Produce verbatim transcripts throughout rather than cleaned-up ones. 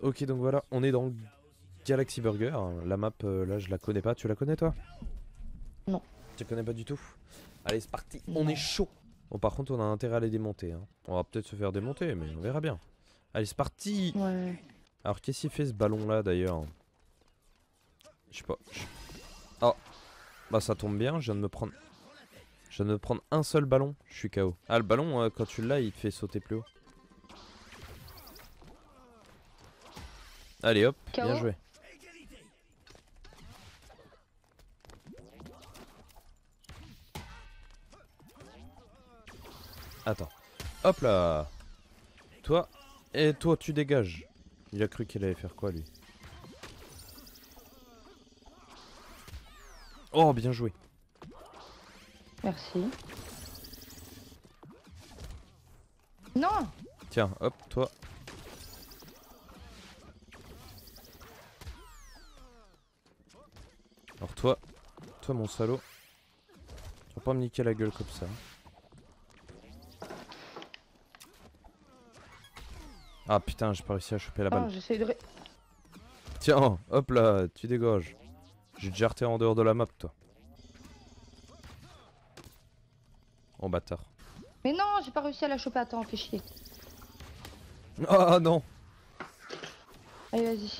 Ok, donc voilà, on est dans Galaxy Burger. La map, euh, là, je la connais pas. Tu la connais, toi? Non. Tu la connais pas du tout? Allez, c'est parti. Non. On est chaud. Bon, par contre, on a intérêt à les démonter. Hein. On va peut-être se faire démonter, mais on verra bien. Allez, c'est parti. Ouais. Alors, qu'est-ce qu'il fait, ce ballon-là, d'ailleurs? Je sais pas. Je... Oh. Bah, ça tombe bien, je viens de me prendre... Je viens de me prendre un seul ballon. Je suis K O. Ah, le ballon, euh, quand tu l'as, il te fait sauter plus haut. Allez, hop. K O. Bien joué. Attends. Hop là. Toi. Et toi, tu dégages. Il a cru qu'il allait faire quoi, lui? Oh, bien joué. Merci. Non. Tiens, hop, toi. Alors toi. Toi, mon salaud. Tu vas pas me niquer la gueule comme ça. Ah putain, j'ai pas réussi à choper la balle. Oh, j'essaie de... ré- Tiens, hop là, tu dégages. J'ai déjà jeté en dehors de la map, toi. Oh bâtard. Mais non, j'ai pas réussi à la choper. Attends, fais chier. Ah non. Allez, vas-y.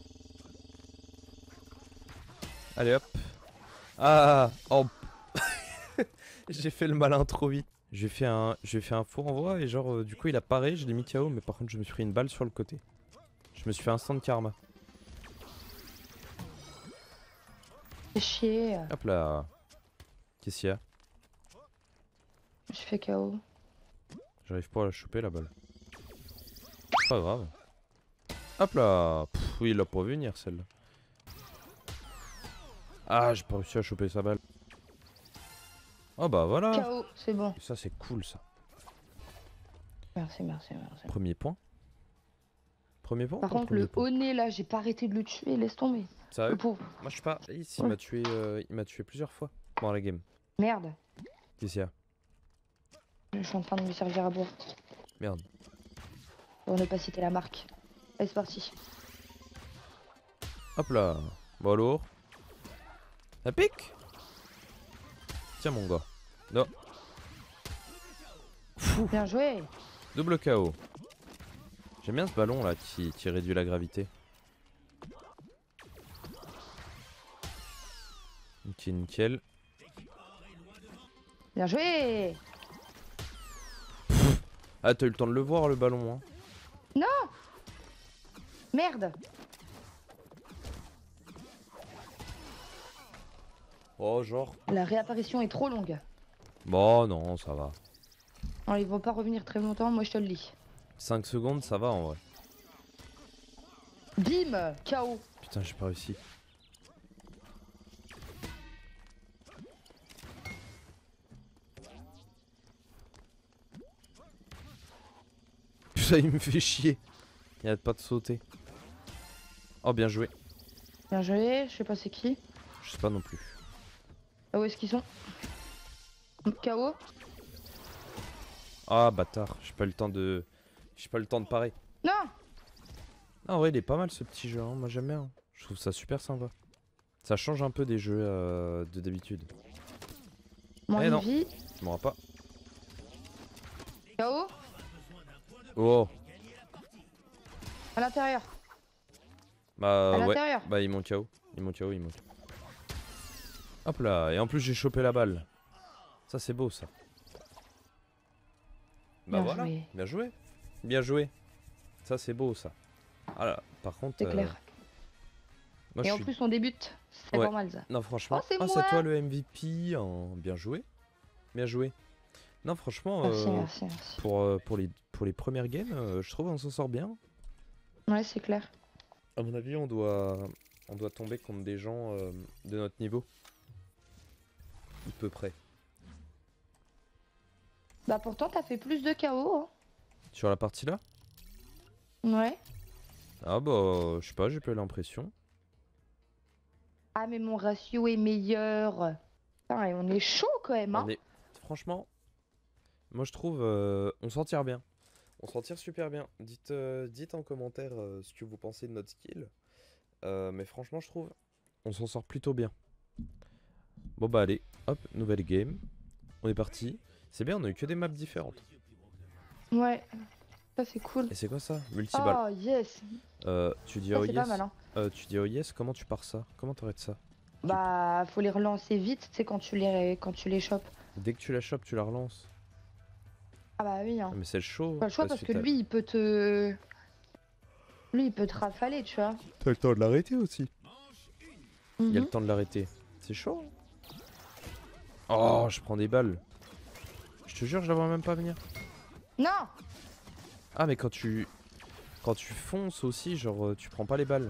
Allez hop. Ah oh. J'ai fait le malin trop vite. J'ai fait un j'ai fait un faux renvoi et genre euh, du coup il a paré, je l'ai mis K O mais par contre je me suis pris une balle sur le côté. Je me suis fait instant karma. Fais chier. Hop là. Qu'est-ce qu'il y a? Je fais K O. J'arrive pas à la choper la balle. C'est pas grave. Hop là. Pff, oui, il l'a pas vu venir celle-là. Ah, j'ai pas réussi à choper sa balle. Oh bah voilà. K O, c'est bon. Ça c'est cool ça. Merci, merci, merci. Premier point. Premier point. Par ou pas contre, premier le point haut nez là, j'ai pas arrêté de le tuer. Laisse tomber. Sérieux? Le pauvre. Moi je sais pas. Ici il Ouais. m'a tué, euh, il m'a tué plusieurs fois dans la game. Merde. Qu'est-ce qu'il y a? Je suis en train de me servir à boire. Merde. Pour ne pas citer la marque. Allez, c'est parti. Hop là. Bon alors. Ça pique. Tiens mon gars. Non. Fou. Bien joué. Double K O. J'aime bien ce ballon là qui, qui réduit la gravité. Ok, nickel. Bien joué. Ah, t'as eu le temps de le voir le ballon, hein. Non. Merde. Oh, genre. La réapparition est trop longue. Bon, non, ça va. Non, ils vont pas revenir très longtemps, moi je te le dis. cinq secondes, ça va en vrai. Bim. K O. Putain, j'ai pas réussi. Putain, il me fait chier. Il arrête pas de sauter. Oh, bien joué. Bien joué. Je sais pas c'est qui. Je sais pas non plus. Ah, où est-ce qu'ils sont? K O. Ah, bâtard. J'ai pas eu le temps de. J'ai pas eu le temps de parer. Non. Ah, en vrai, il est pas mal ce petit jeu. Hein. Moi, j'aime bien. Je trouve ça super sympa. Ça change un peu des jeux euh, de d'habitude. Mon Eh non. vie. Tu m'auras pas. K O. Oh. À l'intérieur. Bah À ouais. l'intérieur. Bah ils m'ont K O. Ils m'ont K O, ils m'ont. Hop là. Et en plus j'ai chopé la balle. Ça c'est beau ça. Bah Bien voilà. joué. Bien joué. Bien joué. Ça c'est beau ça. Ah là, par contre. C'est euh, clair. Moi, Et je en suis... plus on débute. C'est Ouais. pas mal ça. Non franchement. Oh, c'est Ah, moi. c'est toi le M V P. Hein. Bien joué. Bien joué. Non franchement. Merci, euh, merci, merci. Pour, euh, pour, les, pour les premières games, euh, je trouve on s'en sort bien. Ouais, c'est clair. À mon avis, on doit, on doit tomber contre des gens euh, de notre niveau. À peu près. Bah pourtant t'as fait plus de K O. Hein. Sur la partie là? Ouais. Ah bah, je sais pas, j'ai pas eu l'impression. Ah mais mon ratio est meilleur. Putain, et on est chaud quand même. Hein. On est... Franchement, moi je trouve, euh, on s'en tire bien. On s'en tire super bien. Dites, euh, dites en commentaire euh, ce que vous pensez de notre skill. Euh, mais franchement, je trouve, on s'en sort plutôt bien. Bon bah allez, hop, nouvelle game. On est parti. C'est bien, on a eu que des maps différentes. Ouais, ça c'est cool. Et c'est quoi ça? Multiball. Oh yes. Euh, tu dis Ça oh c'est pas yes. mal hein. Euh, tu dis oh yes, comment tu pars ça? Comment t'arrêtes ça? Tu- Bah faut les relancer vite, tu sais quand tu les quand tu les chopes. Dès que tu la chopes, tu la relances. Ah bah oui hein. Ah, mais c'est le show. Pas le choix parce que t'as- lui il peut te. Lui il peut te rafaler, tu vois. T'as le temps de l'arrêter aussi. Il y a Mhm. le temps de l'arrêter. C'est chaud. Oh, je prends des balles. Je te jure, je la vois même pas venir. Non. Ah, mais quand tu... Quand tu fonces aussi, genre, euh, tu prends pas les balles.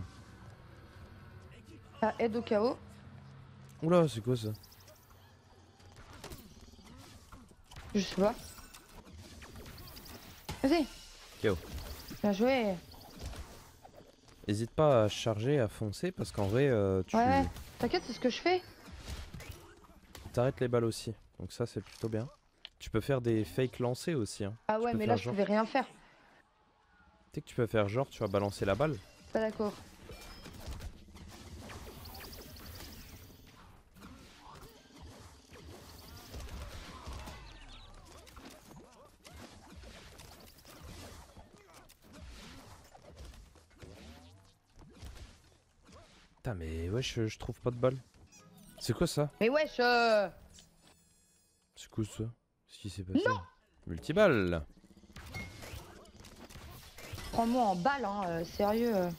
Ah, aide au chaos. Oula, c'est quoi ça? Je sais pas. Vas-y. K O. Bien joué. Hésite pas à charger, à foncer, parce qu'en vrai, euh, tu... Ouais, ouais. T'inquiète, c'est ce que je fais. T'arrêtes les balles aussi. Donc ça, c'est plutôt bien. Tu peux faire des fake lancers aussi, hein. Ah Tu ouais, peux mais faire là je genre... pouvais rien faire. Tu sais que tu peux faire genre, tu vas balancer la balle. Pas d'accord. Putain, mais ouais, je, je trouve pas de balle. C'est quoi ça? Mais wesh euh... C'est quoi ça? Qu'est-ce qui s'est passé? Non! Multiballe! Prends-moi en balle, hein, euh, sérieux. euh.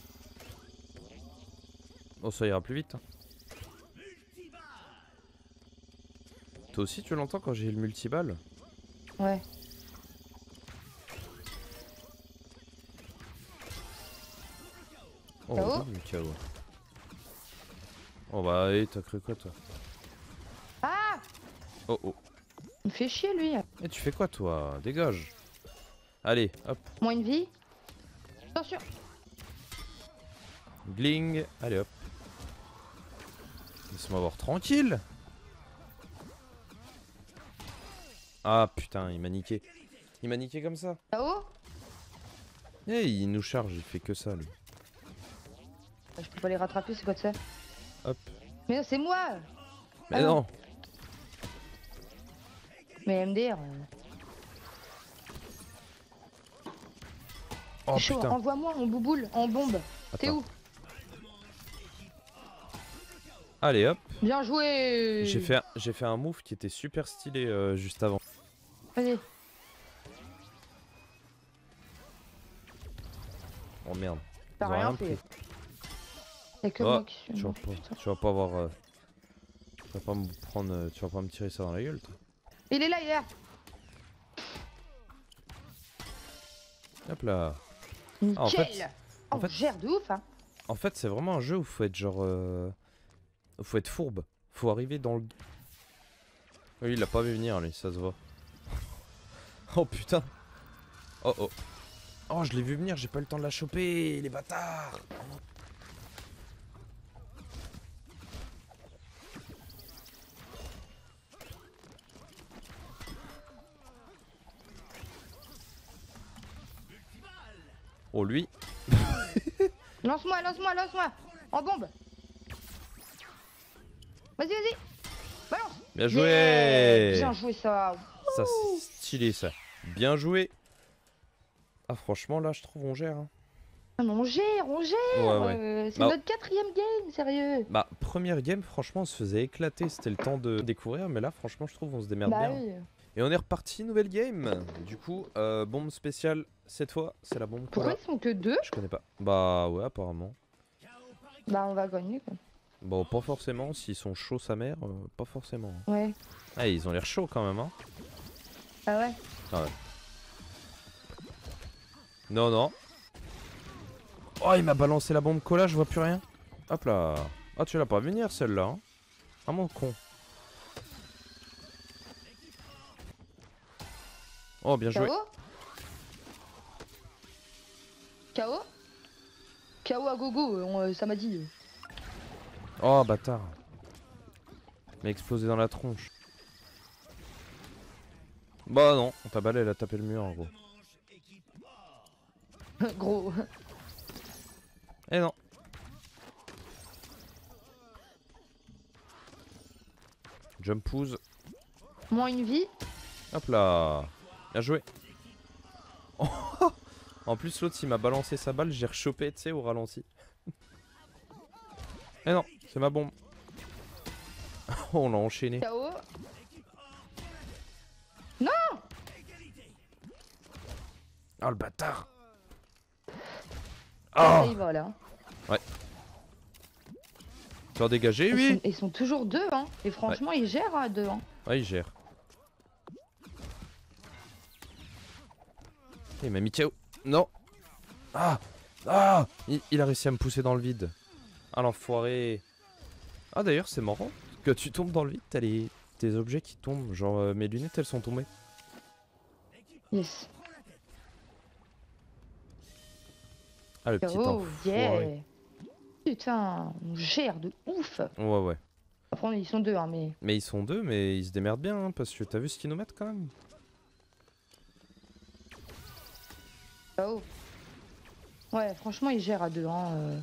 Oh, ça ira plus vite. Hein. Toi aussi, tu l'entends quand j'ai le multiballe? Ouais. Oh, K O double K O. Oh bah, allez, t'as cru quoi toi? Ah! Oh oh. Il me fait chier lui. Et tu fais quoi toi? Dégage. Allez, hop. Moins une vie. Attention. Gling. Allez hop. Laisse-moi voir tranquille. Ah putain, il m'a niqué. Il m'a niqué comme ça. K O? Eh, il nous charge, il fait que ça lui. Je peux pas les rattraper, c'est quoi de ça? Hop. Mais non, c'est moi! Mais Ah non. non. Mais M D R. euh, Oh chaud, putain. envoie-moi en bouboule, en bombe. T'es Attends. où? Allez hop. Bien joué! J'ai fait, un- j'ai fait un move qui était super stylé euh, juste avant. Vas-y. Oh merde. T'as Ils ont rien rien fait. pris. Y'a que Oh, moi qui suis Tu vas mort, pas, putain. tu vas pas avoir. euh, Tu vas pas me prendre. euh, Tu vas pas me tirer ça dans la gueule, toi. Il est là, il est là! Hop là. Nickel! Ah, en fait- Oh, en fait- on gère de ouf, hein! En fait, c'est vraiment un jeu où faut être genre. Euh... Faut être fourbe. Faut arriver dans le. Oui, il a pas vu venir, lui, ça se voit. Oh putain. Oh oh. Oh, je l'ai vu venir, j'ai pas eu le temps de la choper, les bâtards. Oh, lui. Lance-moi, lance-moi, lance-moi! En bombe! Vas-y, vas-y! Balance! Bien joué. Yeah, bien joué ça! Ça, c'est stylé, ça. Bien joué. Ah, franchement, là, je trouve on gère. Hein. Ah, mais on gère, on gère! Ouais, ouais. euh, c'est Bah- notre quatrième game, sérieux! Bah, première game, franchement, on se faisait éclater. C'était le temps de découvrir. Mais là, franchement, je trouve on se démerde Bah bien. oui! Et on est reparti, nouvelle game. Du coup, euh, bombe spéciale. Cette fois, c'est la bombe Pourquoi cola. ils sont que deux? Je connais pas. Bah, ouais, apparemment. Bah, on va gagner, quoi. Bon, pas forcément. S'ils sont chauds, sa mère, euh, pas forcément. Ouais. Ah, ils ont l'air chauds quand même, hein. Ah ouais? Non, non. Oh, il m'a balancé la bombe cola, je vois plus rien. Hop là. Ah, tu l'as pas venir celle-là. Hein. Ah, mon con. Oh, bien joué. K O? K O? K O à gogo, on, euh, ça m'a dit. Oh, bâtard. Il m'a explosé dans la tronche. Bah non, ta balle elle a tapé le mur en gros. Gros. Eh non. Jump pouze. Moins une vie. Hop là. Bien joué. En plus l'autre il m'a balancé sa balle, j'ai rechopé tu sais au ralenti. Eh non, c'est ma bombe. On l'a enchaîné. K O. Oh le bâtard. Ça Oh. y va là. Tu vas dégager Ils oui. sont, ils sont toujours deux, hein. Et franchement, ils gèrent à deux, hein. Ouais il gère. Il m'a mis K O. Non. Ah. Ah il, il a réussi à me pousser dans le vide. Ah l'enfoiré. Ah d'ailleurs c'est marrant. Que tu tombes dans le vide, t'as les... tes objets qui tombent. Genre euh, mes lunettes elles sont tombées. Yes. Ah le petit Oh, enfoiré. yeah. Putain, on gère de ouf. Ouais ouais. Après, ils sont deux, hein, mais... Mais ils sont deux mais ils se démerdent bien hein, parce que t'as vu ce qu'ils nous mettent quand même. Oh. Ouais, franchement, ils gèrent à deux, hein. euh.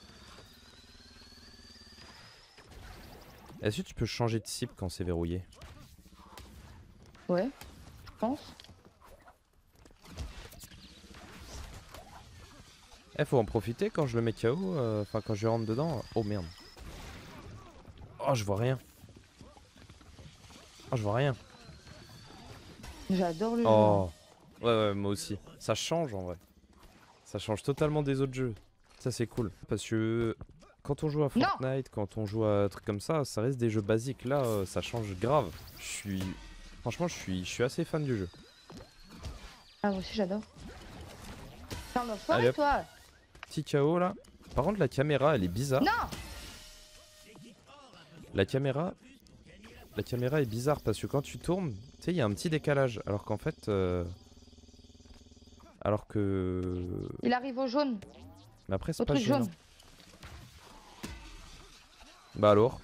Est-ce que tu peux changer de cible quand c'est verrouillé? Ouais, je pense. Eh faut en profiter quand je le mets K O, euh, enfin quand je rentre dedans. Oh merde. Oh je vois rien. Oh je vois rien. J'adore le jeu. Oh. Ouais ouais moi aussi. Ça change en vrai. Ça change totalement des autres jeux. Ça c'est cool. Parce que quand on joue à Non. Fortnite, quand on joue à un truc comme ça, ça reste des jeux basiques. Là euh, ça change grave. Je suis... Franchement je suis, je suis assez fan du jeu. Ah, moi aussi, j'adore. T'es en Allez, enfoiré, hop. toi. Petit K O là. Par contre la caméra elle est bizarre. Non. La caméra... La caméra est bizarre parce que quand tu tournes, tu sais, il y a un petit décalage. Alors qu'en fait... euh, Alors que... Il arrive au jaune. Mais après, c'est Au pas truc gênant. jaune. Bah alors.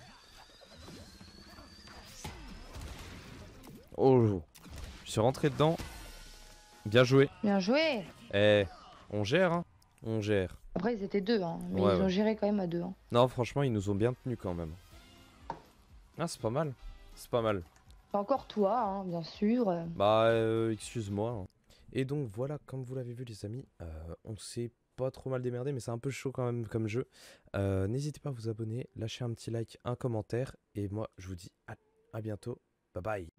Oh. Je suis rentré dedans. Bien joué. Bien joué. Eh, on gère, hein. On gère. Après, ils étaient deux, hein. Mais Ouais, ils ont ouais. géré quand même à deux, hein. Non, franchement, ils nous ont bien tenus quand même. Ah, c'est pas mal. C'est pas mal. C'est encore toi, hein, bien sûr. euh. Bah, euh, excuse-moi. hein. Et donc voilà, comme vous l'avez vu les amis, euh, on s'est pas trop mal démerdé, mais c'est un peu chaud quand même comme jeu. Euh, N'hésitez pas à vous abonner, lâcher un petit like, un commentaire, et moi je vous dis à, à bientôt, bye bye.